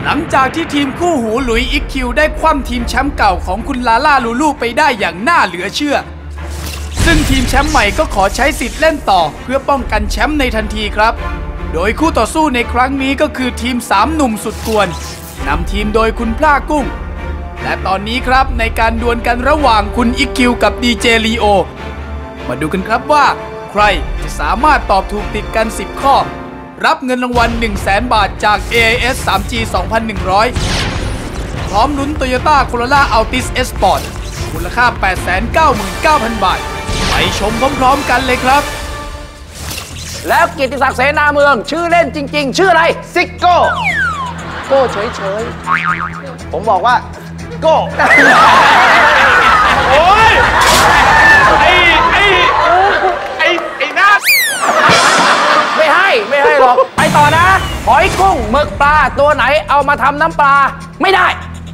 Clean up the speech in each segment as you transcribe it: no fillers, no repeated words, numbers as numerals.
ลังจากที่ทีมคู่หูหลุยส์อิกคิวได้คว่ำทีมแชมป์เก่าของคุณลาล่าลูลูไปได้อย่างน่าเหลือเชื่อซึ่งทีมแชมป์ใหม่ก็ขอใช้สิทธิ์เล่นต่อเพื่อป้องกันแชมป์ในทันทีครับโดยคู่ต่อสู้ในครั้งนี้ก็คือทีม3หนุ่มสุดกวนนำทีมโดยคุณพลากุ้งและตอนนี้ครับในการดวลกันระหว่างคุณอิกคิวกับดีเจลีโอมาดูกันครับว่าใครจะสามารถตอบถูกติดกัน10ข้อรับเงินรางวัล 100,000 บาทจาก AIS 3G 2100 พร้อมลุ้น Toyota Corolla Altis S-Sport มูลค่า 899,000 บาท ไปชมพร้อมๆกันเลยครับแล้วเกียรติศักดิ์เสนาเมืองชื่อเล่นจริงๆชื่ออะไรซิกโก้โก้เฉยๆผมบอกว่าโก้โอ้ยไอ้หน้าไม่ให้หรอกไปต่อนะหอยกุ้งหมึกปลาตัวไหนเอามาทำน้ำปลาไม่ได้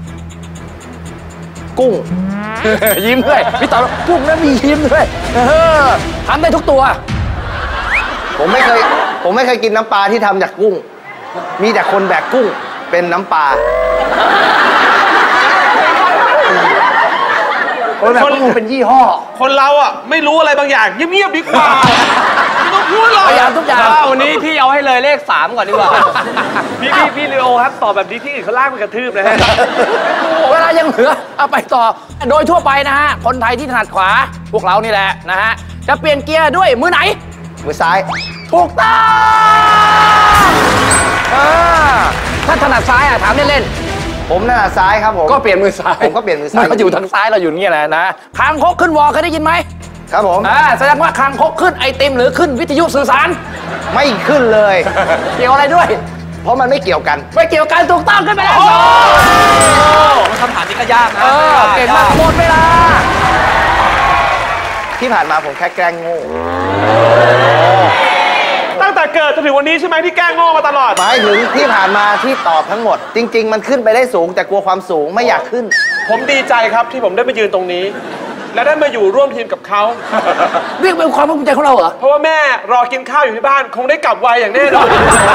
กุ้งยิ้มด้วยพี่ต่อกุ้งแล้วมียิ้มด้วยทำได้ทุกตัวผมไม่เคยกินน้ำปลาที่ทำจากกุ้งมีแต่คนแบกกุ้งเป็นน้ำปลาคนเป็นยี่ห้อคนเราอ่ะไม่รู้อะไรบางอย่างเงียบๆดีกว่าไม่ต้องพูดหรอกพยายามทุกอย่างวันนี้พี่เอาให้เลยเลข3ก่อนดีกว่าพี่ลีโอครับตอบแบบนี้ที่อื่นเขาลากไปกระทืบเลยฮะเวลายังเหลือเอาไปต่อโดยทั่วไปนะฮะคนไทยที่ถนัดขวาพวกเรานี่แหละนะฮะจะเปลี่ยนเกียร์ด้วยมือไหนมือซ้ายถูกต้องถ้าถนัดซ้ายถามเล่นๆผมถนัดซ้ายครับผมก็เปลี่ยนมือซ้ายผมก็เปลี่ยนมือซ้ายเราอยู่ทางซ้ายเราอยู่นี่แหละนะคางคกขึ้นวอเคยได้ยินไหมครับผมแสดงว่าคางคกขึ้นไอติมหรือขึ้นวิทยุสื่อสารไม่ขึ้นเลยเกี่ยวอะไรด้วยเพราะมันไม่เกี่ยวกันไม่เกี่ยวกันถูกต้องขึ้นไปแล้วคำถามนี้ก็ยากนะเก่งมากหมดเวลาที่ผ่านมาผมแค่แกล้งโง่ตั้งแต่เกิดจนถึงวันนี้ใช่ไหมที่แกล้งโง่มาตลอดหมายถึงที่ผ่านมาที่ตอบทั้งหมดจริงๆมันขึ้นไปได้สูงแต่กลัวความสูงไม่อยากขึ้นผมดีใจครับที่ผมได้มายืนตรงนี้และได้มาอยู่ร่วมทีมกับเขาเรียกเป็นความภูมิใจของเราเหรอเพราะว่าแม่รอกินข้าวอยู่ที่บ้านคงได้กลับไวอย่างแน่นอน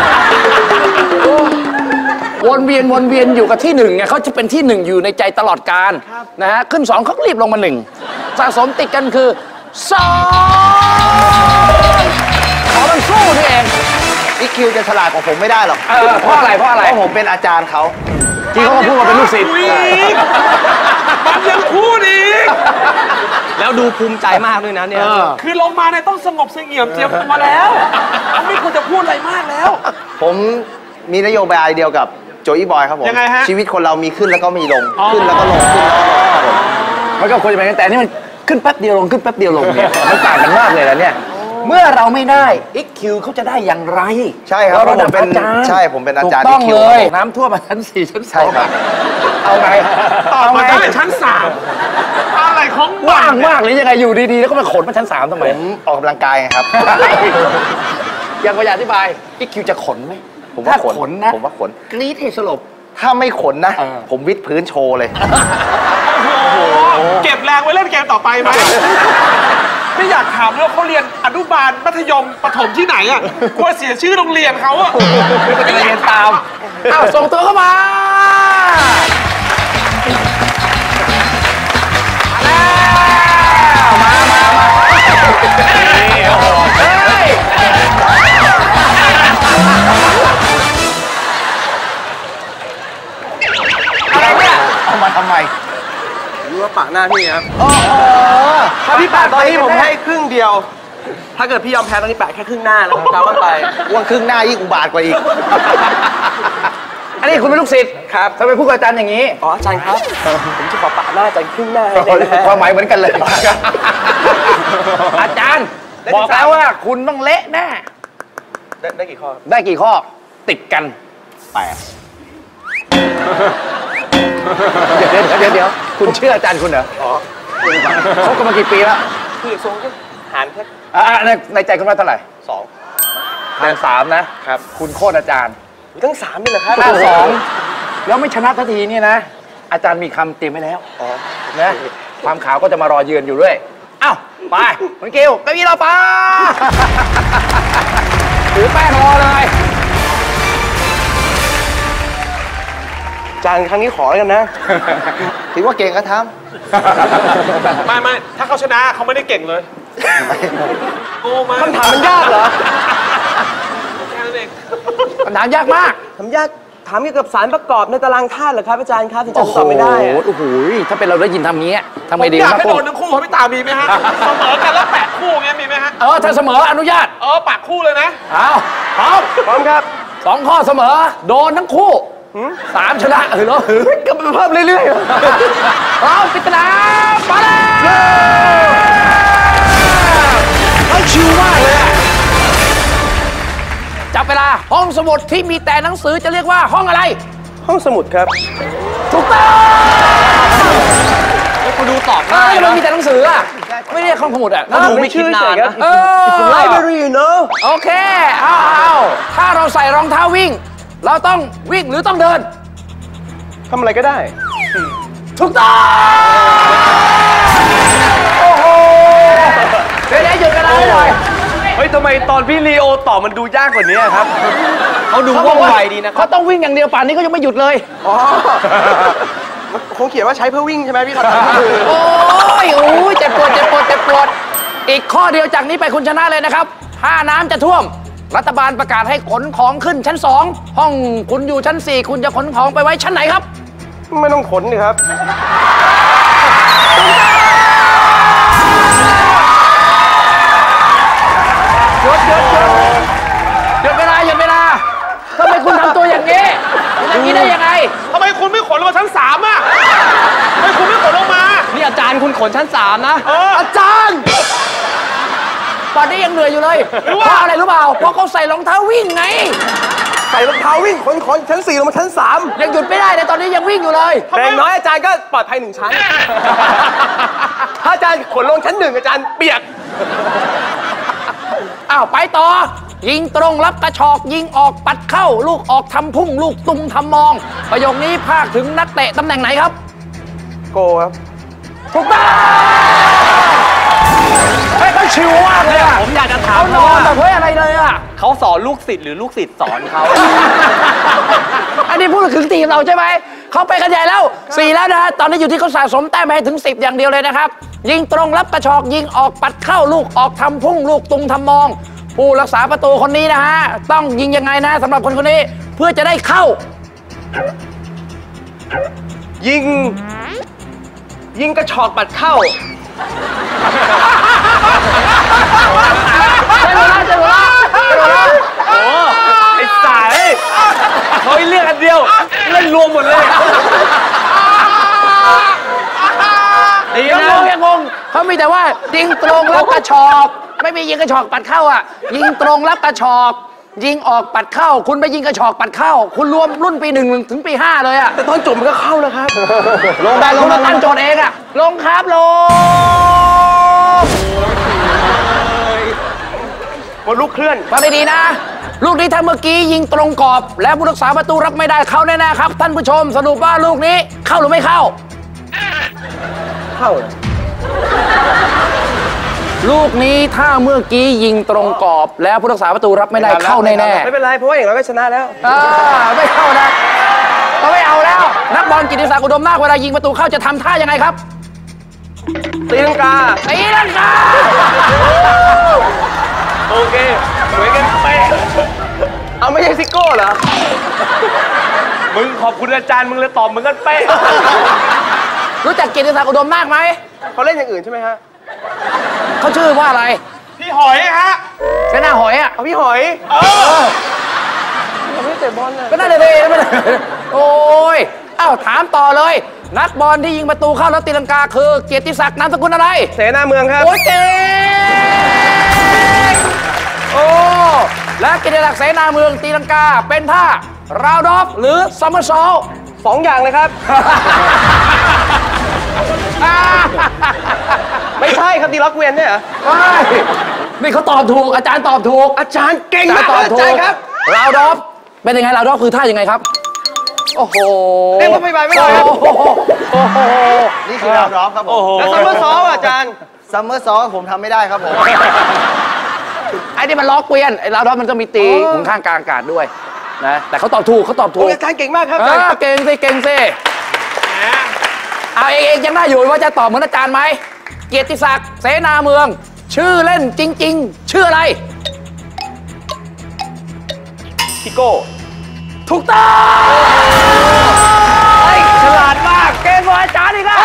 วนเวียนอยู่กับที่1ไงเขาจะเป็นที่1อยู่ในใจตลอดกาลนะฮะขึ้น2เขารีบลงมา1สะสมติดกันคือ2มันสู้นี่เองอีคิวจะฉลาดกว่าผมไม่ได้หรอกเพราะอะไรเพราะผมเป็นอาจารย์เขาจริงเขาก็พูดว่าเป็นลูกศิษย์มันยังพูดอีกแล้วดูภูมิใจมากด้วยนะเนี่ยคือลงมาเนี่ยต้องสงบเสงี่ยมเจียมมาแล้วไม่ควรจะพูดอะไรมากแล้วผมมีนโยบายเดียวกับโจอี้บอยครับผมยังไงฮะชีวิตคนเรามีขึ้นแล้วก็มีลงขึ้นแล้วก็ลงขึ้นแล้วก็ลงครับผมมันก็ควรจะเป็นกันแต่นี่มันขึ้นแป๊บเดียวลงขึ้นแป๊บเดียวลงเนี่ยมันต่างกันมากเลยนะเนี่ยเมื่อเราไม่ได้อิกคิวเขาจะได้อย่างไรใช่ครับผมเป็นใช่ผมเป็นอาจารย์ถูกต้องเลยน้ำท่วมมาชั้น4ชั้น2เอาไงได้ชั้น3อะไรของว่างมากหรือยังไงอยู่ดีๆแล้วก็มาขนมาชั้น3ทำไมผมออกกำลังกายไงครับยังพยายามอธิบายอิกคิวจะขนไหมผมว่าขนนะผมว่าขนกรี๊ดให้สลบถ้าไม่ขนนะผมวิดพื้นโชว์เลยเก็บแรงไว้เล่นเกมต่อไปไหมไม่อยากถามว่าเขาเรียนอนุบาลมัธยมประถมที่ไหนอ่ะกลัวเสียชื่อโรงเรียนเขาอ่ะไม่เรียนตามส่งตัวเข้ามาอะไรเนี่ยเอามาทำไมรู้ว่าปะหน้าพี่ครับถ้าพี่แปะตอนนี้ผมให้ครึ่งเดียวถ้าเกิดพี่ยอมแพ้ตอนนี้แปะแค่ครึ่งหน้าแล้วกลับบ้านไปว่าครึ่งหน้ายิ่งอุบาทกว่าอีกอันนี้คุณเป็นลูกศิษย์ครับทำไมพูดกับอาจารย์อย่างนี้อาจารย์ครับผมจะขอปะหน้าอาจารย์ครึ่งหน้าความหมายเหมือนกันเลยอาจารย์บอกแล้วว่าคุณต้องเละแน่ได้กี่ข้อได้กี่ข้อติดกัน8เดี๋ยวคุณเชื่ออาจารย์คุณเหรอคบกันมากี่ปีแล้วคือทรงหารแค่ในใจคุณว่าเท่าไหร่ 2 หาร3นะครับคุณโคตรอาจารย์ตั้ง3นี่เหรอครับ 2แล้วไม่ชนะทันทีนี่นะอาจารย์มีคำเตรียมไว้แล้วนะความขาวก็จะมารอเยือนอยู่ด้วยอ้าวไปคุณเกลเก้าอี้เราไปถือแป้งรอเลยารย์ครั้งนี้ขอแล้วกันนะถือว่าเก่งก็ทไม่ถ้าเขาชนะเขาไม่ได้เก่งเลยำโอ้มาคำถามมันยากเหรอแค่นั้นเองคำถามยากมากถามยากถามเกี่ยวกับสารประกอบในตารางธาตุเหรอครับอาจารย์ครับที่จำตอบไม่ได้อะโอ้โหถ้าเป็นเราได้ยินทำงี้ทำผไงมดีอยากครับให้พวโดกนทั้งคู่พี่ตามีไหมฮะ เสมอกันแล้วแปะคู่เงี้ยมีไหมฮะถ้าเสมออนุญาตปะคู่เลยนะเอาพร้อมพร้อมครับ 2 ข้อเสมอ โดนทั้งคู่ 3 ชนะเหรอก็เพิ่มเรื่อยพร้อมปริศนามาแล้วเขาชิวมากเลยอะจับเวลาห้องสมุดที่มีแต่หนังสือจะเรียกว่าห้องอะไรๆห้องสมุดครับถูกต้องคุณดูตอบมันมีแต่หนังสืออะไม่เรียกห้องสมุดอะผมไม่คิดนานนะไล Library you know โอเค เอาถ้าเราใส่รองเท้าวิ่ง เราต้องวิ่งหรือต้องเดินทำอะไรก็ได้ถูกต้องโอ้โหเดี๋ยวหยุดกันเลยหน่อยเฮ้ยทำไมตอนพี่ลีโอตอบมันดูยากกว่านี้ครับ เขาดูว่องไวดีนะครัเขาบต้องวิ่งอย่างเดียวป่านนี้ก็ยังไม่หยุดเลยอ๋อคงเขียนว่าใช้เพื่อวิ่งใช่ไหมพี่ครับโอ้ยเจ็บปวดอีกข้อเดียวจากนี้ไปคุณชนะเลยนะครับ ถ้าน้ำจะท่วม รัฐบาลประกาศให้ขนของขึ้นชั้น 2 ห้องคุณอยู่ชั้น 4 คุณจะขนของไปไว้ชั้นไหนครับไม่ต้องขนนี่ครับหยุดเวลาทำไมคุณทำตัวอย่างนี้อย่างนี้ได้ยังไงทำไมคุณไม่ขนลงมาชั้น3อ่ะทำไมคุณไม่ขนลงมานี่อาจารย์คุณขนชั้น 3 นะอาจารย์ตอนนี้ยังเหนื่อยอยู่เลยเพราะอะไรรู้เปล่าเพราะเขาใส่รองเท้าวิ่งไงใส่รองเท้าวิ่งขนชั้น 4 ลงมาชั้น 3 ยังหยุดไม่ได้เลยตอนนี้ยังวิ่งอยู่เลยแต่อย่างน้อยอาจารย์ก็ปลอดภัย1 ชั้น ถ้าอาจารย์ขนลงชั้น 1 อาจารย์เปียกอ้าวไปต่อ ยิงตรงรับกระชอกยิงออกปัดเข้า ลูกออกทำพุ่งลูกตุ้มทำมอง ประโยคนี้ภาคถึงนักเตะตำแหน่งไหนครับโกครับถูกต้องเฮ้ยเขาชิวมากเลยอะผมอยากจะถามเขานอนแบบเฮ้ยอะไรเลยอะเขาสอนลูกศิษย์หรือลูกศิษย์สอนเขาอันนี้พูดถึงทีมเราใช่ไหม เขาไปกันใหญ่แล้ว 4 แล้วนะฮะ ตอนนี้อยู่ที่เขาสะสมแต้มไปให้ถึง 10 อย่างเดียวเลยนะครับ ยิงตรงรับกระชอกยิงออกปัดเข้าลูกออกทำพุ่งลูกตุงทำมอง ผู้รักษาประตูคนนี้นะฮะ ต้องยิงยังไงนะสำหรับคนนี้เพื่อจะได้เข้ายิงกระชอกปัดเข้าใช่ไหมล่ะใช่ไหมล่ะใช่ไหมล่ะโอ้ไอ้สายเขาให้เลือกอันเดียว เล่นรวมหมดเลยยังงงเขามีแต่ว่ายิงตรงรับกระชอก ไม่มียิงกระชอกปัดเข้าอ่ะ ยิงตรงรับกระชอก ยิงออกปัดเข้า คุณไปยิงกระชอกปัดเข้า คุณรวมรุ่นปี 1 ถึงปี 5 เลยอ่ะแต่ตอนจบมันก็เข้าแล้วครับลงคุณมาตั้งโจทย์เองอ่ะ ลงครับลงบนลูกเคลื่อนฟังดีๆนะ ลูกนี้ถ้าเมื่อกี้ยิงตรงกรอบ และผู้รักษาประตูรับไม่ได้เข้าแน่ๆครับ ท่านผู้ชมสรุปว่าลูกนี้เข้าหรือไม่เข้าเข้าลูกนี้ถ้าเมื่อกี้ยิงตรงกรอบ แล้วผู้รักษาประตูรับไม่ได้เข้าแน่ๆไม่เป็นไร เพราะว่าอย่างน้อยก็ชนะแล้วไม่เข้านะก็ไม่เอาแล้ว นักบอลกิติศักดิ์อุดมนาคเวลายิงประตูเข้าจะทำท่ายังไงครับตีลังกาตีลังกาโอเคเหมือนกันเป๊ะเอาไม่ใช่ซิโก้เหรอ มึงขอบคุณอาจารย์มึงเลยตอบเหมือนกันเป๊ะรู้จักกิติศักดิ์อุดมนาคไหมเขาเล่นอย่างอื่นใช่ไหมฮะเขาชื่อว่าอะไรพี่หอยฮะเสนาหอยอ่ะเอาพี่หอยเขาไม่เตะบอลนะก็น่าจะเทนะมันโอ้ยอ้าวถามต่อเลย นักบอลที่ยิงประตูเข้าแล้วตีลังกาคือเกียรติศักดิ์นามสกุลอะไรเสนาเมืองครับโอ้ยเก่งโอ้และเกียรติศักดิ์เสนาเมืองตีลังกาเป็นท่าราวดอฟหรือซัมเมอร์ซอล 2 อย่างเลยครับ ไม่ใช่ครับตีล็อกเวียนเนี่ยเหรอนี่เขาตอบถูกอาจารย์ตอบถูกอาจารย์เก่งมากตอบอาถูจารกย์ครับราวดอฟเป็นยังไงราวดอฟคือท่ายังไงครับ โอ้โหเล่นเข้าไปไม่ได้ครับโอ้โหโอ้โหนี่คือดาวดรอปครับผมแล้วซัมเมอร์ซอลอาจารย์ซัมเมอร์ซอลผมทำไม่ได้ครับผมไอ้นี่มันล้อเกวียนไอ้ราวดอฟมันก็มีตีหมุนข้างกลางอากาศด้วยนะแต่เขาตอบถูกเขาตอบถูกอาจารย์เก่งมากครับเก่งสิเก่งสิเอาเองยังได้อยู่ว่าจะตอบเหมือนอาจารย์ไหมเกียรติศักดิ์เสนาเมือง ชื่อเล่นจริง ๆ ชื่ออะไรพี่โก้ถูกต้องฉลาดมากเก่งกว่าอาจารย์อีกแล้ว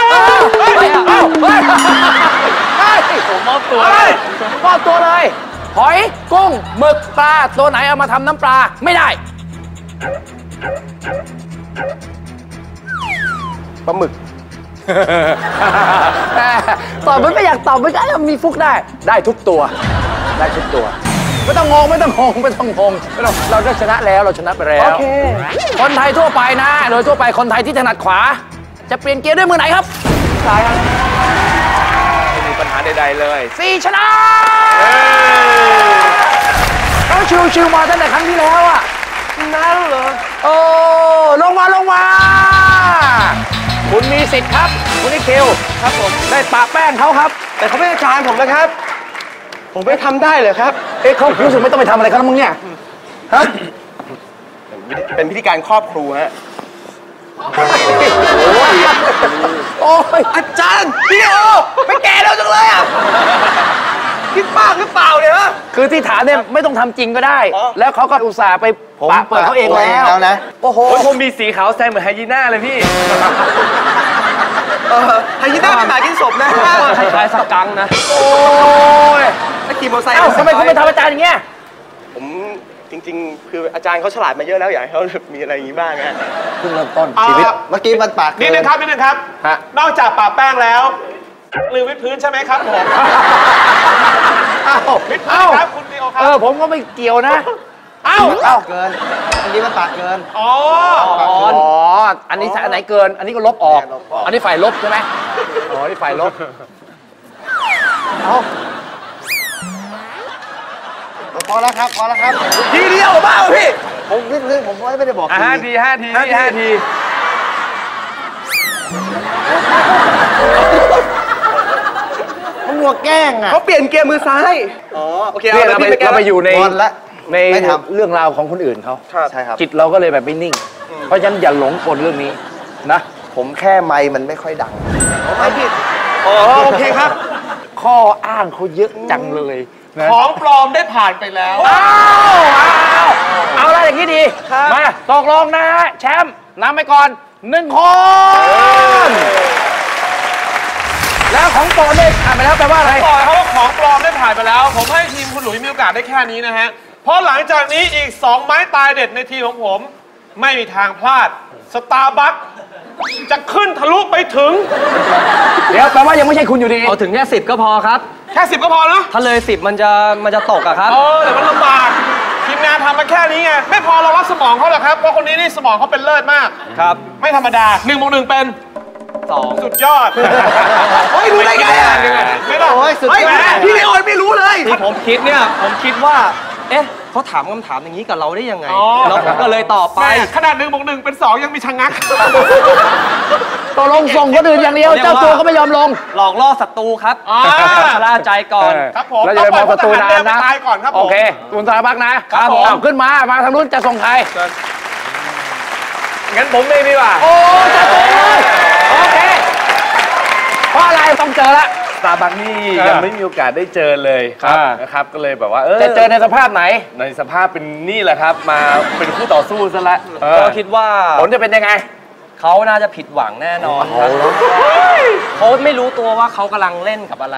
ผมมอบตัวเลยมอบตัวเลยหอยกุ้งหมึกปลาตัวไหนเอามาทำน้ำปลาไม่ได้ปลาหมึกตอบมันไม่อยากตอบไม่ได้มีฟุกได้ทุกตัวได้ทุกตัวไม่ต้องงงเราได้ชนะแล้วเราชนะไปแล้วโอเคคนไทยทั่วไปนะโดยทั่วไปคนไทยที่ถนัดขวา จะเปลี่ยนเกียร์ด้วยมือไหนครับซ้ายครับไม่มีปัญหาใดๆเลย4ชนะเขาชิวๆมาตั้งแต่ครั้งที่แล้วอ่ะนั่นเหรอโอ้ลงมาคุณมีสิทธิ์ครับคุณนิคิวครับผมได้ปะแป้งเขาครับแต่เขาไม่อาจารย์ผมนะครับ ผมไม่ทำได้เลยครับเขารู้สึกไม่ต้องไปทำอะไรเขาแล้วมึงเนี่ยฮะเป็นพิธีการครอบครูฮะโอ้ยอาจารย์พี่โอไม่แก่แล้วจังเลยอ่ะคิดมากหรือเปล่าเนี่ยฮะคือที่ถามเนี่ยไม่ต้องทำจริงก็ได้ แล้วเขาก็อุตส่าห์ไปปะเปิดเขาเองแล้วนะโอ้โหผมมีสีขาวแซงเหมือนไฮยีน่าเลยพี่ไฮยีน่าเป็นหมากินศพนะคล้ายๆสักกังนะโอ้ยถ้าขี่มอเตอร์ไซค์เอ้าทำไมคุณไปทำอาจารย์อย่างเงี้ยผมจริงๆ คืออาจารย์เขาฉลาดมาเยอะแล้วอยากให้เขามีอะไรอย่างนี้บ้างฮะเพิ่งเริ่มต้นชีวิตเมื่อกี้มันปากนิดนึงครับฮะนอกจากปะแป้งแล้วลืมวิดพื้นใช่ไหมครับผมอ้าววิดพื้นครับคุณลีโอครับผมก็ไม่เกี่ยวนะเกินเมื่อกี้มันปากเกินอ๋ออันนี้อันไหนเกิน อันนี้ก็ลบออก อันนี้ฝ่ายลบใช่ไหมอ๋อ นี่ฝ่ายลบพอแล้วครับทีเดียวบ้าพี่ผมนิดนึงผมไม่ได้บอก 5 ทีมันหัวแกล้งอ่ะเขาเปลี่ยนเกียร์มือซ้าย อ๋อ โอเคเนี่ยเราไปอยู่ในงอนละในไม่ทเรื่องราวของคนอื่นเขาใช่ครับจิตเราก็เลยแบบไม่นิ่ง เพราะฉะนั้นอย่าหลงกลเรื่องนี้นะผมแค่ไมค์มันไม่ค่อยดังไม่ผิด อ๋อ โอเคครับข้ออ้างเขาเยอะจังเลยนะของปลอมได้ผ่านไปแล้วเอาละอย่างนี้ดี มาตกลงนะฮะแชมป์นำไปก่อน1 คน แล้วของโปรดได้ผ่านไปแล้วแปลว่าอะไรบอกเขาว่าของปลอมได้ผ่านไปแล้ว ผมให้ทีมคุณหลุยมีโอกาสได้แค่นี้นะฮะ เพราะหลังจากนี้อีก 2 ไม้ตายเด็ดในทีมของผม ไม่มีทางพลาด สตาร์บัคจะขึ้นทะลุไปถึงเดี๋ยวแปลว่ายังไม่ใช่คุณอยู่ดีเอาถึงแค่10 ก็พอครับแค่ 10 ก็พอนะถ้าเลย 10 มันจะตกอะครับเดี๋ยวมันลำบาก ทีมงานทำมาแค่นี้ไง ไม่พอเรารับสมองเขาหรอกครับ เพราะคนนี้นี่สมองเขาเป็นเลิศมากครับไม่ธรรมดา1 บวก 1 เป็น 2 สุดยอดเฮ้ยรู้ได้ไงอะไม่ได้โอ้ยสุดยอดพี่เลโอนไม่รู้เลยที่ผมคิดเนี่ย ผมคิดว่า เอ๊ะเขาถามคำถามอย่างนี้กับเราได้ยังไงอ๋อแล้วผมก็เลยตอบไปแม่ขนาด1 บวก 1 เป็น 2 ยังมีชะงักตกลงส่งคนอื่นอย่างเดียว เจ้าตัวก็ไม่ยอมลงหลอกล่อศัตรูครับอ่าชะล่าใจก่อนครับผมแล้วจะไปมองประตูนานนะตายก่อนครับผมโอเคคุณสารพักนะครับผมเอาขึ้นมาทางนู้นจะส่งใครงั้นผมเองดีกว่าโอ้จะส่งเลยโอเคเพราะอะไรต้องเจอละสตาร์บัคนี่ยังไม่มีโอกาสได้เจอเลยครับนะครับก็เลยแบบว่าจะเจอในสภาพไหนในสภาพเป็นนี่แหละครับ มาเป็นคู่ต่อสู้ซะละก็คิดว่าผลจะเป็นยังไงเขาน่าจะผิดหวังแน่นอนครับเขาไม่รู้ตัวว่าเขากำลังเล่นกับอะไร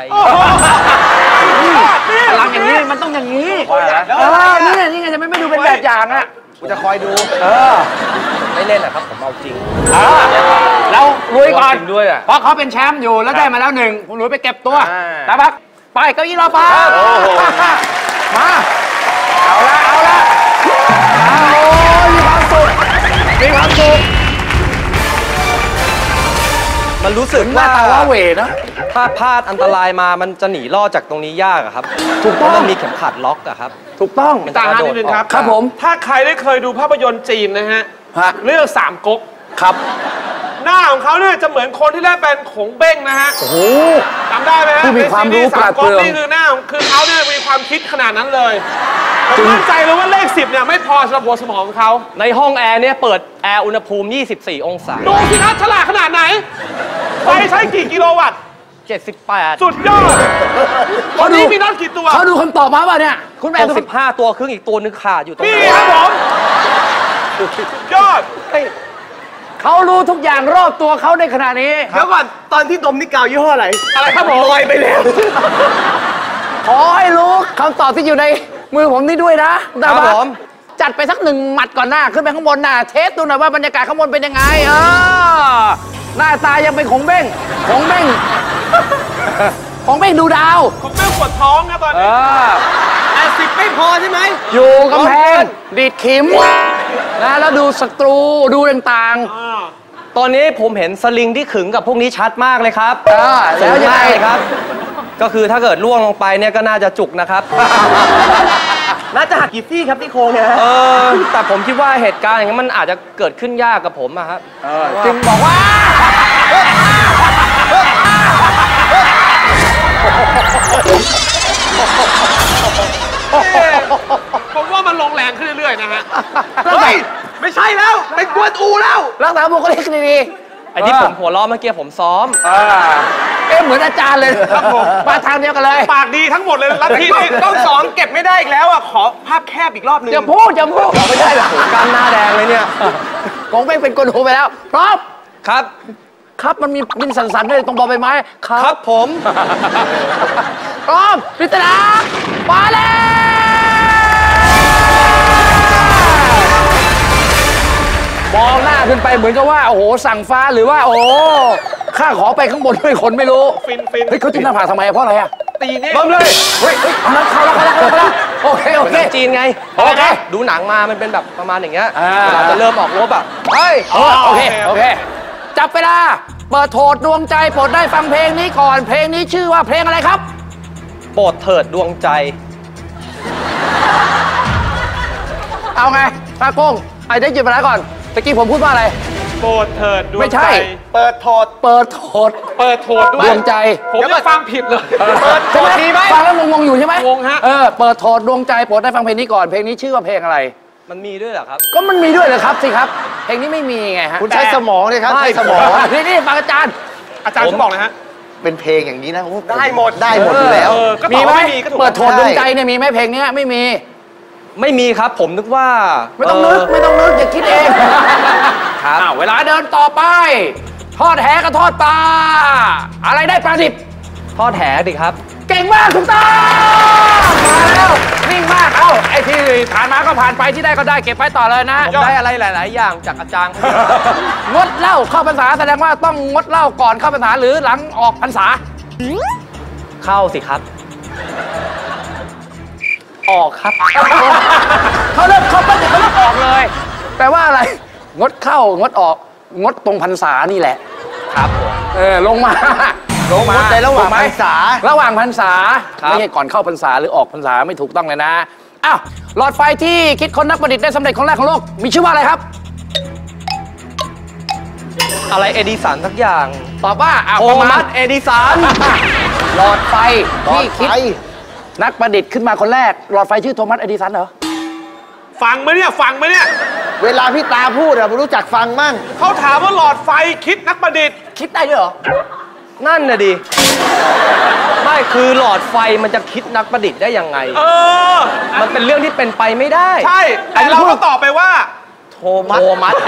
พลังอย่างนี้มันต้องอย่างนี้ นี่ไงจะไม่ดูเป็นแบบอย่างอ่ะกูจะคอยดูไม่เล่นอะครับ ผมเอาจริงเราลุยก่อนจริงด้วยอ่ะเพราะเขาเป็นแชมป์อยู่แล้วได้มาแล้ว1คุณลุยไปเก็บตัวตาบักไปเก้าอี้รอฟ้ามาเอาละโอ้ยมีความสุขมันรู้สึกหน้าว่าตาว่าเหวนะถ้าพลาดอันตรายมามันจะหนีรอดจากตรงนี้ยากอะครับถูกต้องเพราะมันมีเข็มขัดล็อกอะครับถูกต้องมันตาจะกระฮาโดนิดดนึงออกครับครับผมถ้าใครได้เคยดูภาพยนตร์จีนนะฮะฮะเรื่องสามก๊กครับหน้าของเขาเนี่ยจะเหมือนคนที่เล่นเป็นขงเบ้งนะฮะโอ้โหจำได้ไหมฮะผู้มีความรู้ในซีรีส์สามก๊กปราดเปรื่องนี่คือหน้าของคือเขาเนี่ยมีความคิดขนาดนั้นเลยผมมั่นใจเลยว่าเลข 10เนี่ยไม่พอสำหรับหัวสมองของเขาในห้องแอร์เนี่ยเปิดแอร์อุณหภูมิ 24 องศาดูสิครับฉลาดขนาดไหนไฟใช้กี่กิโลวัตต์ 78 สุดยอดวันนี้มีน็อตกี่ตัวเขาดูคำตอบมาป่ะเนี่ยคุณแม่ดู 65 ตัวครึ่งอีกตัวนึงขาดอยู่ตรงนี่นี้ครับผมสุดยอดเขารู้ทุกอย่างรอบตัวเขาในขณะนี้เดี๋ยวก่อนตอนที่ดมนี่กาวยี่ห้ออะไรอะไรครับผมลอยไปแล้วขอให้รู้คำตอบที่อยู่ในมือผมนี่ด้วยนะแต่ครับว่าผมจัดไปสัก1 หมัดก่อนหน้าขึ้นไปข้างบนหน้าเทสดูหน่อยว่าบรรยากาศข้างบนเป็นยังไงหน้าตายังเป็นของเบ้งของเบ้งของเบ้งดูดาวผมเริ่มปวดท้องนะตอนนี้แต่10ไม่พอใช่ไหมอยู่กำแพงดีดขิมนะแล้วดูศัตรูดูต่างตอนนี้ผมเห็นสลิงที่ขึงกับพวกนี้ชัดมากเลยครับๆแล้วยังไงสูมากเลยครับ ก็คือถ้าเกิดล่วงลงไปเนี่ยก็น่าจะจุกนะครับน่าจะหักกี่ซี่ครับที่โค้งเนี่ยแต่ผมคิดว่าเหตุการณ์อย่างนี้นมันอาจจะเกิดขึ้นยากกับผมอะครับจึงบอกว่าผมว่ามันลงแรงขึ้นเรื่อยๆนะฮะเฮ้ย ไม่ใช่แล้วเป็นกวนอูแล้วรักษาบุคลิกดีไอ้ที่ผมหัวเราะเมื่อกี้ผมซ้อมเหมือนอาจารย์เลยครับผมมาทางเดียวกันเลยปากดีทั้งหมดเลยลัทธินี้ต้องสองเก็บไม่ได้อีกแล้วอ่ะ ขอภาพแคบอีกรอบหนึงจะพูดไม่ได้หรอกกล้ามหน้าแดงเลยเนี่ยของเบ้งเป็นกลหูไปแล้วพร้อมครับครับมันมีดินสันๆด้วยตรงบอใบไม้ครับผมพร้อมพิจารณามาแล้วมองหน้าขึ้นไปเหมือนกับว่าโอ้โหสั่งฟ้าหรือว่าโอ้ข้าขอไปข้างบนด้วยคนไม่รู้ฟินเฮ้ยเขาจิ้มหน้าผากทำไมเพราะอะไรอะตีนี่เริ่มเลยเฮ้ยเอาแล้วเข้าแล้วโอเคหนังจีนไงโอเคดูหนังมามันเป็นแบบประมาณอย่างเงี้ยอ่าเวลาจะเริ่มออกรบอ่ะเฮ้ยโอเคจับเวลาเปิดโทษดวงใจโปรดได้ฟังเพลงนี้ก่อนเพลงนี้ชื่อว่าเพลงอะไรครับโปรดเถิดดวงใจเอาไงตาโก้งไอ้ได้หยุดเวลาก่อนตะกี้ผมพูดว่าอะไรโปรดเถิดดวงไม่ใช่ใจเปิดโทษเปิดโทษเปิดโทษด้วดยวงใจผมจะฟังผิดเลยเปิดโทษดีไหมฟังแล้วงงๆอยู่ใช่ไหมงงฮะเปิดโทษดวงใจโปรดได้ฟังเพลงนี้ก่อนเพลงนี้ชื่อว่าเพลงอะไรมันมีด้วยเหรอครับก็มันมีด้วยเหรอครับสิครับ เพลงนี้ไม่มีไงฮะคุณใช้สมองเลยครับใช้สมองนี่ฟังอาจารย์อาจารย์เขาบอกเลยฮะเป็นเพลงอย่างนี้นะผมได้หมดได้หมดอยู่แล้วก็ตมีอบไหมว่าไม่มีก็ถูกเปิดโทษดวงใจเนี่ยมีไหมเพลงเนี้ยไม่มีไม่มีครับผมนึกว่าไม่ต้องนึกอย่าคิดเองครับเวลาเดินต่อไป ทอดแหกับทอดปลา อะไรได้ปลาดิบทอดแหดิครับเก่งมากถูกต้องมาแล้วนิ่งมาก ไอ้ที่ผ่านมาก็ผ่านไปที่ได้ก็ได้เก็บไปต่อเลยนะผมได้อะไรหลาย ๆ อย่างจากอาจารย์งดเหล้าเข้าพรรษาแสดงว่าต้องงดเหล้าก่อนเข้าพรรษาหรือหลังออกพรรษาเข้าสิครับ ออกครับเขาเริ่มเข้าปั๊บเขาเริ่มออกเลยแปลว่าอะไร งดเข้างดออกงดตรงพรรษานี่แหละครับผมลงมางดในระหว่างพรรษาระหว่างพรรษาครับไม่ใช่ก่อนเข้าพรรษาหรือออกพรรษาไม่ถูกต้องเลยนะอ้าวหลอดไฟที่คิดค้นนักประดิษฐ์ได้สำเร็จคนแรกของโลกมีชื่อว่าอะไรครับอะไรเอดิสันสักอย่างตอบว่าโทประาณมัสเอดิสันหลอดไฟที่คิดไอ้นักประดิษฐ์ขึ้นมาคนแรก หลอดไฟชื่อโทมัสเอดิสันเหรอฟังไหมเนี่ยฟังไหมเนี่ยเวลาพี่ตาพูดอะไม่รู้จักฟังมั่งเขาถามว่าหลอดไฟคิดนักประดิษฐ์คิดได้ด้วยเหรอนั่นน่ะดิ ไม่คือหลอดไฟมันจะคิดนักประดิษฐ์ได้ยังไง มันเป็นเรื่องที่เป็นไปไม่ได้ใช่แต่เราก็ตอบไปว่าโทมัส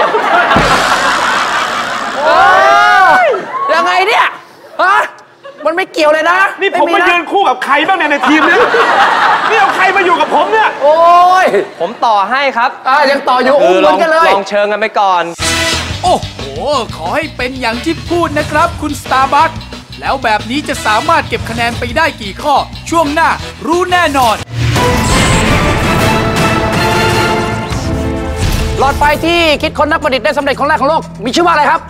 ยังไงเนี่ยฮะมันไม่เกี่ยวเลยนะนี่ผมมานะยืนคู่กับใครบ้างเนี่ยในทีมเนี่ยนี่เอาใครมาอยู่กับผมเนี่ยโอ้ยผมต่อให้ครับยังต่ออยู่คือเหมือนกันเลยลองเชิงกันไปก่อนโอ้โห ขอให้เป็นอย่างที่พูดนะครับคุณสตาร์บัคแล้วแบบนี้จะสามารถเก็บคะแนนไปได้กี่ข้อ ช่วงหน้ารู้แน่นอนหลอดไฟที่คิดค้นนักประดิษฐ์ได้สำเร็จคนแรกของโลกมีชื่อว่าอะไรครับ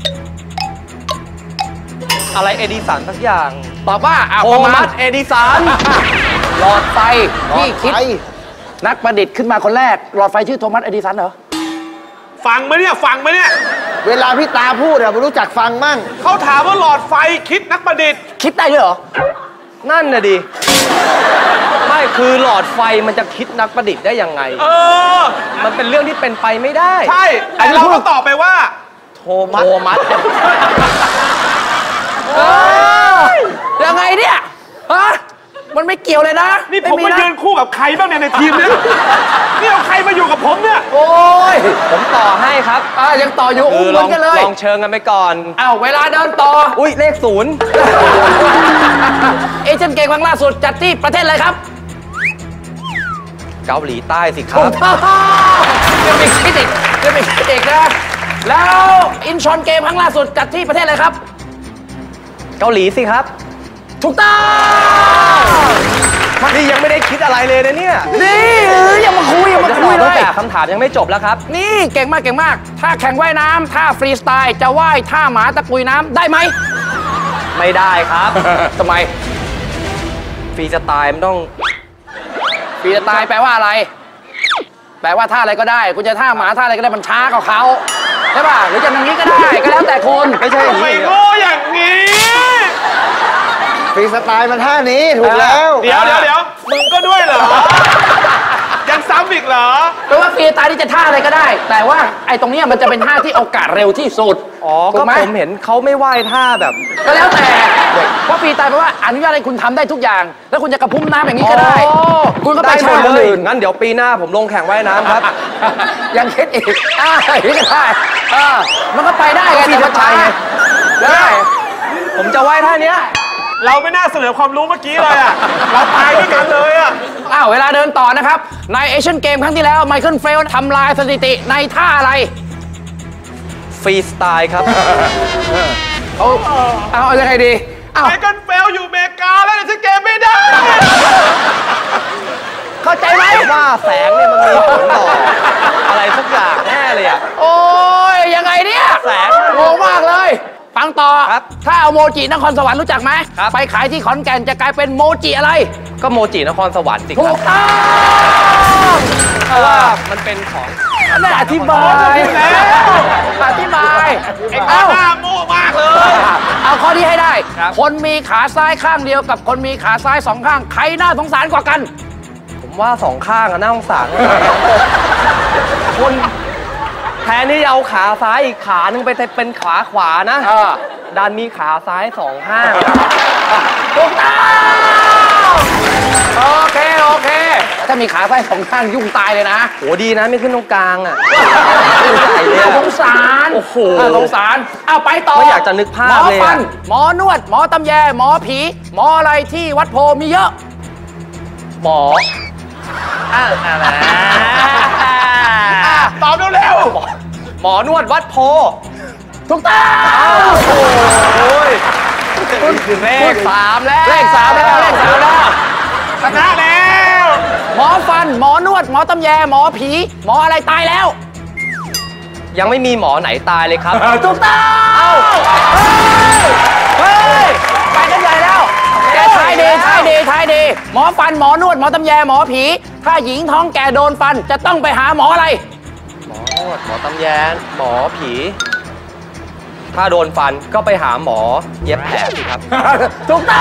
อะไรเอดิสันสักอย่างตอบว่าโทประมามัณสเอดิสันหลอดไฟที่คิดไอ้นักประดิษฐ์ขึ้นมาคนแรก หลอดไฟชื่อโทมัสเอดิสันเหรอฟังไหมเนี่ยฟังไหมเนี่ยเวลาพี่ตาพูดอะไม่รู้จักฟังมั่งเขาถามว่าหลอดไฟคิดนักประดิษฐ์คิดได้ด้วยเหรอนั่นน่ะดิ ไม่ไม่คือหลอดไฟมันจะคิดนักประดิษฐ์ได้ยังไง มันเป็นเรื่องที่เป็นไปไม่ได้ใช่แต่เราก็ตอบไปว่าโทมัสยังไงเนี่ยฮะมันไม่เกี่ยวเลยนะนี่ผมมาไะยืนคู่กับใครบ้างเนี่ยในทีมเนี้ยนี่เอาใครมาอยู่กับผมเนี่ยโอ้ยผมต่อให้ครับยังต่ออยู่คือเหมือนกันเลยลองเชิงกันไปก่อนอ้าวเวลาเดินต่ออุ้ยเลขศูนย์เอเจนต์เก่งครั้งล่าสุดจัดที่ประเทศอะไรครับเกาหลีใต้สิครัถูบกต้องจะไปคิดอีกนะแล้วอินชอนเกมครั้งล่าสุดจัดที่ประเทศอะไรครับเกาหลีสิครับถูกต้องนี่ยังไม่ได้คิดอะไรเลยนะเนี่ยนี่อย่ามาคุยผมจะตอบเลตั้งยแต่คำถามยังไม่จบแล้วครับนี่เก่งมากถ้าแข่งว่ายน้ำท่าฟรีสไตล์จะว่ายท่าหมาตะกุยน้ำได้ไหมไม่ได้ครับทำไมฟรีสไตล์มันต้องฟรีสไตล์แปลว่าอะไร แปลว่าท่าอะไรก็ได้คุณจะท่าหมาท่าอะไรก็ได้มันช้ากว่าเขาใช่ป่ะหรือจะอย่างนี้ก็ได้ก็แล้วแต่คุณไม่ใช่อย่างไม่นี้โง่อย่างนี้ฟรีสไตล์มันท่านี้ถูกแล้วเดี๋ยวมึงก็ด้วยเหรอ ยังซ้ำอีกเหรอแปลว่าฟรีสไตล์ที่จะท่าอะไรก็ได้ แต่ว่าไอ้ตรงเนี้ยมันจะเป็นท่าที่โอกาสเร็วที่สุดอ๋อถูก็ไหมผมเห็นเขาไม่ไหว้ท่าแบบก็แล้วแต่เพราะฟรีสไตล์แปลว่าอนุญาตให้คุณทำได้ทุกอย่าง แล้วคุณจะกระพุ้มน้ำอย่างนี้ก็ได้ คุณก็ไปได้หมช่วยดคนเลยอื่นงั้นเดี๋ยวปีหน้าผมลงแข่งว่ายน้ำครับยังคิดอีกอย่างนี้ก็ได้มันก็ไปได้ไงฟรีแต่สมันไตช้าล์ไงได้ผมจะว่ายท่าเนี้ยเราไม่น่าเสนอความรู้เมื่อกี้เลยอะเราตายด้วยกันเลยอะเวลาเดินต่อนะครับ ในเอเชียนเกมครั้งที่แล้วไมเคิลเฟลทำลายสถิติในท่าอะไรฟรีสไตล์ครับเอายังไงดีไมเคิลเฟลอยู่อเมริกาแล้วจะเกมไม่ได้เข้าใจไหมว่าแสงเนี่ยมันมีผลต่ออะไรสักอย่างแน่เลยอ่ะโอ้ยยังไงเนี่ยแสงงงมากเลย ฟังต่อครับถ้าเอาโมจินครสวรรค์รู้จักไหมครับไปขายที่ขอนแก่นจะกลายเป็นโมจิอะไรก็โมจินครสวรรค์สิคถูรับกต้องเพราะว่ามันเป็นของนั่นอธิบายอธิบายหน้าโง่มากเลยเอาข้อนี้ให้ได้ครับคนมีขาซ้ายข้างเดียวกับคนมีขาซ้ายสองข้าง ใครน่าสงสารกว่ากันผมว่าสองข้างอะน่าสงสาร คนแทนที่จะเอาขาซ้ายอีกขาหนึ่งไปเป็นขาขวานะดันมีขาซ้ายสองข้างถูกต้องโอเค ถ้ามีขาซ้ายสองข้างยุ่งตายเลยนะโหดีนะไม่ขึ้นตรงกลางอ่ะใหญ่เลยน่าอะสงสารโอ้โหน่าสงสารเอาไปต่อไม่อยากจะนึกภาพเลยอะหมอฟัน หมอนวด หมอตำแย หมอผี หมออะไรที่วัดโพมีเยอะหมอตอบเร็วหมอนวดวัดโพถูกต้องโอ้ยคือเลขสามแล้วเลขสามแล้วๆชนะแล้วหมอฟัน หมอนวด หมอตำแย หมอผี หมออะไรตายแล้วยังไม่มีหมอไหนตายเลยครับถูกต้องเฮ้ย ไปกันใหญ่แล้วแกทายดี หมอฟัน หมอนวด หมอตำแย หมอผี ถ้าหญิงท้องแก่โดนฟัน จะต้องไปหาหมออะไรหมอนวดหมอตำแยหมอผี ถ้าโดนฟันก็ไปหาหมอเย็บแผลสิครับถูกต้อง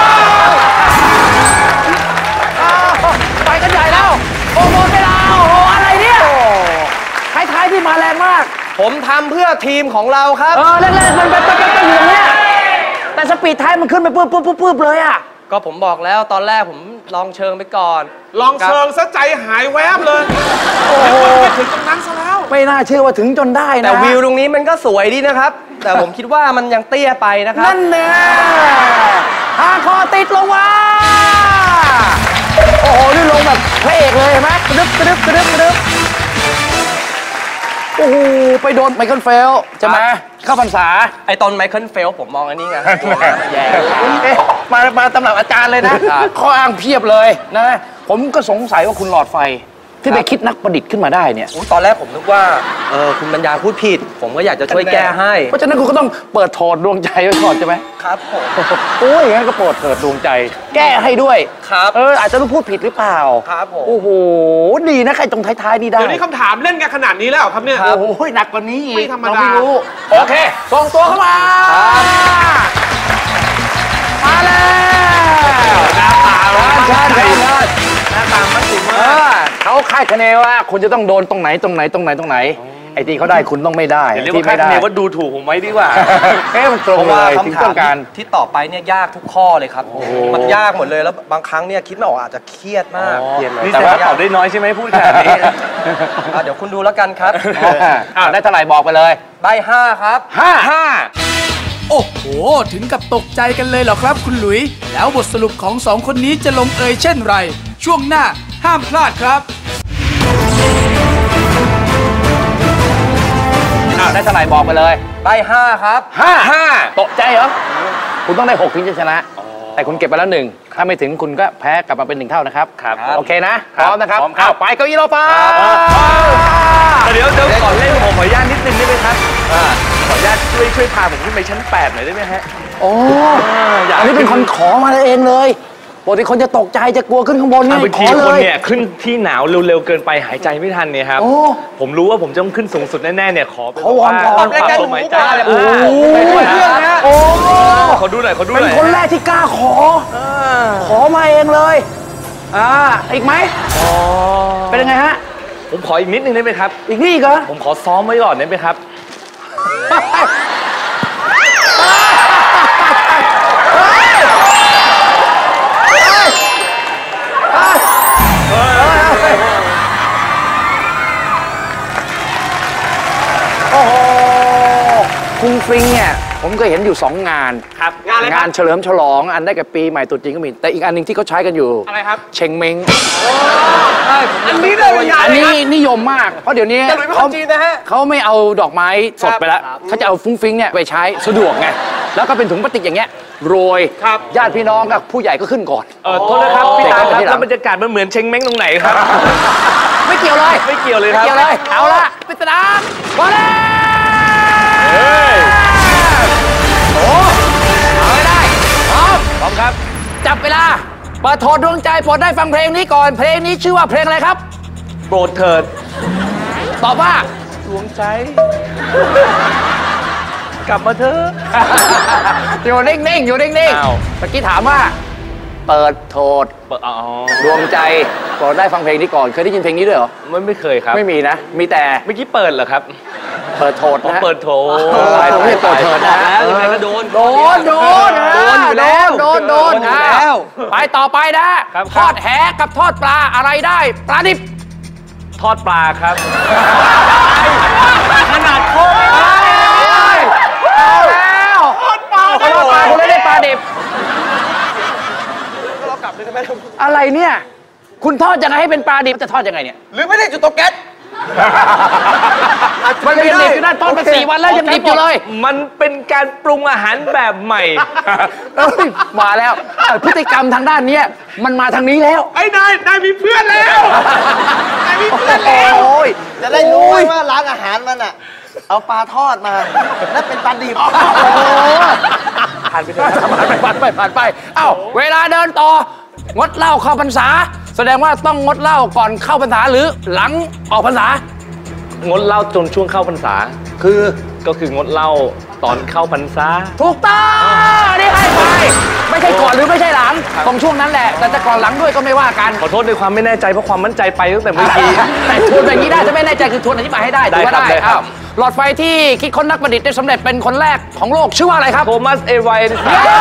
ไปกันใหญ่แล้ว โอ้โหเวลาโอ้โหอะไรเนี่ยท้ายที่มาแรงมากผมทำเพื่อทีมของเราครับแรกๆมันเป็นอยู่ตรงเนี้ยแต่สปีดท้ายมันขึ้นไปปื๊บเลยอ่ะก็ผมบอกแล้วตอนแรกผมลองเชิงไปก่อนลองเชิงซะใจหายแวบเลยไปถึงตรงนั้นซะแล้วไม่น่าเชื่อว่าถึงจนได้นะแต่วิวตรงนี้มันก็สวยดีนะครับ แต่ผมคิดว่ามันยังเตี้ยไปนะครับนั่นแน่หาคอติดลงมาโอ้โหนี่ลงแบบพระเอกเลยเห็นไหมกระดึบโอ้โหไปโดนไมเคิลเฟลใช่ไหมเข้าพรรษาไอตอนไมเคิลเฟลผมมองอันนี้ไงแย่มาตำหนักอาจารย์เลยนะ ข้ออ้างเพียบเลยนะ ผมก็สงสัยว่าคุณหลอดไฟ ที่ไปคิดนักประดิษฐ์ขึ้นมาได้เนี่ยตอนแรกผมนึกว่าคุณปัญญาพูดผิด ผมก็อยากจะช่วยแก้ให้เพราะฉะนั้นคุณก็ต้องเปิดโถดดวงใจไว้ก่อนใช่ไหมครับผมโอ้ยอย่างนั้นก็เปิดเถิดดวงใจ แก้ให้ด้วยครับอาจจะรู้พูดผิดหรือเปล่าครับผมโอ้โหดีนะใครตรงท้ายๆนี่ได้เดี๋ยวนี้คำถามเล่นกันขนาดนี้แล้วเหรอครับเนี่ยโอ้โหหนักกว่านี้อีกไม่ธรรมดาเไม่รู้โอเคส่งตัวเข้ามามาแล้วหน้าตาเชิญหน้าตามันสูงมากเขาคาดคะเนว่าคุณจะต้องโดนตรงไหน ไอ้ที่เขาได้คุณต้องไม่ได้อย่าเรียกที่ว่าไม่คาดได้คะเนว่าดูถูกผมไว้ดีกว่ามันตรงเลยถึงต้องการที่ต่อไปเนี่ยยากทุกข้อเลยครับ มันยากหมดเลยแล้วบางครั้งเนี่ยคิดไม่ออกอาจจะเครียดมากนี่แต่ว่าตอบได้น้อยใช่ไหมพูดขนาดนี้เดี๋ยวคุณดูแล้วกันครับได้เท่าไหร่บอกไปเลยได้5ครับโอ้โห ถึงกับตกใจกันเลยเหรอครับคุณหลุย แล้วบทสรุปของสองคนนี้จะลงเอยเช่นไร ช่วงหน้าห้ามพลาดครับได้เท่าไหร่บอกไปเลยได้5ครับตกใจเหรอ คุณต้องได้6ถึงจะชนะ แต่คุณเก็บไปแล้ว1ถ้าไม่ถึงคุณก็แพ้กลับมาเป็น1เท่านะครับครับโอเคนะ พร้อมนะครับพร้อมครับไปเก้าอี้รถไฟเดี๋ยวก่อนเล่นผมขออนุญาตนิดนึงได้ไหมครับขออนุญาตช่วยพาผมขึ้นไปชั้น 8หน่อยได้ไหมฮะโอ้อยากอันนี้เป็นคนขอมาเองเลยปกติคนจะตกใจจะกลัวขึ้นข้างบนไงบางขทีอเลคนยเนี่ยขึ้นที่หนาวเร็วๆเกินไปหายใจไม่ทันเนี่ยครับโอ้ผมรู้ว่าผมจะต้องขึ้นสูงสุดแน่ๆเนี่ยขอเป็นเขาวอร์มก่อนปรับลมหายใจโอ้โหโอ้ขอดูหน่อยเป็นคนแรกที่กล้าขอมาเองเลยอีกไหมเป็นยังไงฮะผมขออีกนิดนึงได้ไหมครับอีกนี่อีกเหรอผมขอซ้อมไว้ก่อนได้ไหมครับโอ้โหฟุ้งฟริ้งเนี่ยผมก็เห็นอยู่2งานครับงานอะไรครับงานเฉลิมฉลองอันได้กับปีใหม่ตรุษจีนก็มีแต่อีกอันหนึงที่เขาใช้กันอยู่อะไรครับเชงเม้งอันนี้เลยเป็นงานอันเลยนี้ครับนิยมมากเพราะเดี๋ยวนี้แต่หลุยส์เป็นคนจีนนะฮะเขาไม่เอาดอกไม้สดไปแล้วเขาจะเอาฟุ้งฟริ้งเนี่ยไปใช้สะดวกไงแล้วก็เป็นถุงพลาสติกอย่างเงี้ยโรยครับญาติพี่น้องกับผู้ใหญ่ก็ขึ้นก่อนโทษนะครับพี่ตาคเด็กก็รับไปที่หลังแล้วบรรยากาศมันเหมือนเชงเม้งตรงไหนครับไม่เกี่ยวเลยไม่เกี่ยวเลยครับไม่เกี่ยวเลยเอาละปริศนามาเลยโอ้เอาให้ได้พร้อมพร้อมครับจับเวลาเปิดโทนดวงใจโปรดได้ฟังเพลงนี้ก่อน เพลงนี้ชื่อว่าเพลงอะไรครับโปรดเถิดตอบว่าดวงใจ กลับมาเถอะอยู่นิ่งๆอยู่นิ่งอ้าวๆเมื่อกี้ถามว่า เปิดโทนอ๋อดวงใจโปรดได้ฟังเพลงนี้ก่อนเคยได้ยินเพลงนี้ด้วยเหรอไม่เคยครับไม่มีนะ มีแต่เมื่อกี้เปิดเหรอครับเปิดโทนอ๋อนะเปิดโถไม่ใช่เปิดโทนนะแล้วยังไงก็โดนโดนอยู่แล้ว โดนอยู่แล้ว ไปต่อไปนะครับทอดแหกับทอดปลาอะไรได้ปลาดิบทอดปลาครับขนาดโค้งเอาแล้วทอดปลาคุณได้ปลาดิบอะไรเนี่ย คุณทอดยังไงให้เป็นปลาดิบจะทอดยังไงเนี่ยหรือไม่ได้จุดเตาแก๊สมันเป็นดิบอยู่นั่นทอดมา4 วันแล้วยังดิบอยู่เลยมันเป็นการปรุงอาหารแบบใหม่เอ้ยมาแล้วพฤติกรรมทางด้านเนี้ยมันมาทางนี้แล้วไอ้นายมีเพื่อนแล้วนายมีเพื่อนแล้วโอ้ยจะได้รู้ว่าร้านอาหารมันอ่ะ เอาปลาทอดมา แล้วเป็นปลาดิบผ่านไปผ่านไปเอ้าเวลาเดินต่องดเหล้าเข้าพรรษา แสดงว่าต้องงดเหล้าก่อนเข้าพรรษาหรือหลังออกพรรษางดเหล้าจนช่วงเข้าพรรษา ก็คืองดเหล้าตอนเข้าพรรษาถูกต้องนี่ให้ไปไม่ใช่ก่อนหรือไม่ใช่หลังตรงช่วงนั้นแหละแต่จะก่อนหลังด้วยก็ไม่ว่ากันขอโทษในความไม่แน่ใจเพราะความมั่นใจไปตั้งแต่เมื่อกี้แต่ทวนแบบนี้ได้ถ้าไม่แน่ใจคือทวนอธิบายให้ได้ถือว่าได้ได้ครับได้ครับอ้าวหลอดไฟที่คิดค้นนักประดิษฐ์ได้สำเร็จเป็นคนแรกของโลกชื่อว่าอะไรครับโทมัสเอไวน์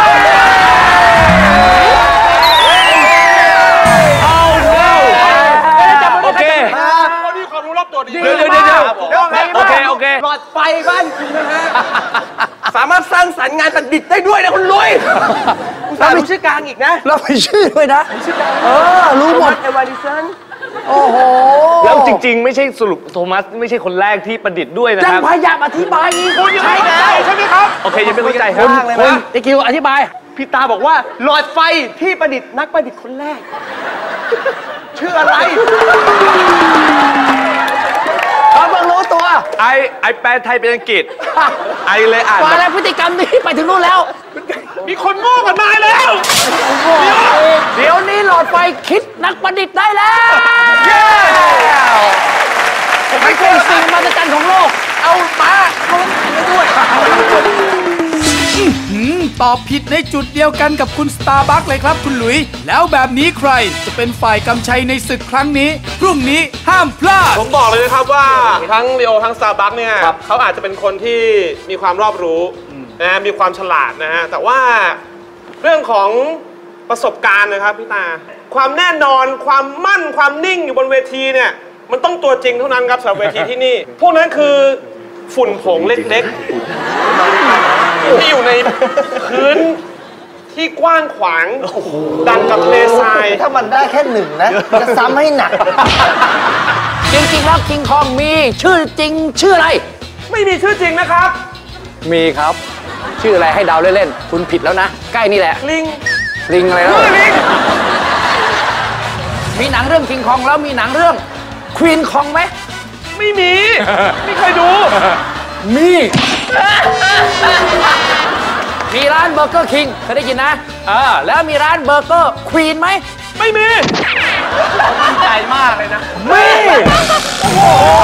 โอเคคนที่ความรู้รอบตัวดีเดี๋ยวโอเคหลอดไฟบ้านคุณนะฮะ สามารถสร้างสรรค์งานประดิษฐ์ได้ด้วยนะคุณลุยอุตส่าห์รู้ชื่อกลางอีกนะเราไปชื่อด้วยนะรู้หมดเอวาริสันโอ้โหแล้วจริงๆ ไม่ใช่สรุปโทมัสไม่ใช่คนแรกที่ประดิษฐ์ด้วยนะยัคงรับพยายามอธิบายอีกคุณยังไม่เข้าใจใช่ไหมครับโอเคยังไม่เข้าใจครับคุณอีคิวอธิบายพี่ตาบอกว่าหลอดไฟที่ประดิษฐ์นักประดิษฐ์คนแรก ชื่ออะไรเขาเพิ่งรู้ตัวไอแปลไทยเป็นอังกฤษ ไอเลยอ่านมาแล้วพฤติกรรมนี้ไปถึงนู่นแล้วมีคนโง่กว่านายแล้วเดี๋ยวนี้หลอดไฟคิดนักประดิษฐ์ได้แล้ว ไม่ใช่สิ่งมหัศจรรย์ของโลก เอามาลงไปด้วยตอบผิดในจุดเดียวกันกับคุณสตาร์บัคเลยครับคุณหลุยแล้วแบบนี้ใครจะเป็นฝ่ายกำชัยในศึกครั้งนี้พรุ่งนี้ห้ามพลาดผมบอกเลยนะครับว่าทั้งลีโอทั้งสตาร์บัคเนี่ยเขาอาจจะเป็นคนที่มีความรอบรู้นะฮะมีความฉลาดนะฮะแต่ว่าเรื่องของประสบการณ์นะครับพี่ตาความแน่นอนความมั่นความนิ่งอยู่บนเวทีเนี่ยมันต้องตัวจริงเท่านั้นครับสำหรับเวทีที่นี่ พวกนั้นคือฝุ่นผงเล็กๆที่อยู่ในพื้นที่กว้างขวางดังกับทะเลทรายถ้ามันได้แค่หนึ่งนะ จะซ้ำให้หนักจริงๆแล้วคิงคองมีชื่อจริงชื่ออะไรไม่มีชื่อจริงนะครับมีครับ ชื่ออะไรให้เดาเล่นๆคุณผิดแล้วนะ ใกล้นี่แหละลิงลิงอะไรแล้วลิงมีหนังเรื่องคิงคองแล้วมีหนังเรื่องควีนคองไหมไม่มี ไม่เคยดูมี มีร้านเบอร์เกอร์คิงเคยได้ยินนะแล้วมีร้านเบอร์เกอร์ควีนไหมไม่มีใจมากเลยนะมีโอ้โห